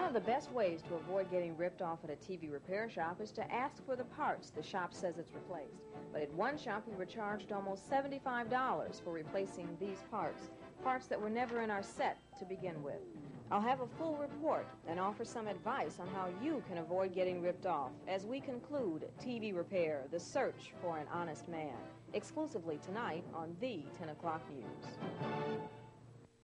of the best ways to avoid getting ripped off at a TV repair shop is to ask for the parts the shop says it's replaced. But at one shop, we were charged almost $75 for replacing these parts that were never in our set to begin with. I'll have a full report and offer some advice on how you can avoid getting ripped off as we conclude TV Repair, the search for an honest man, exclusively tonight on the 10 o'clock news.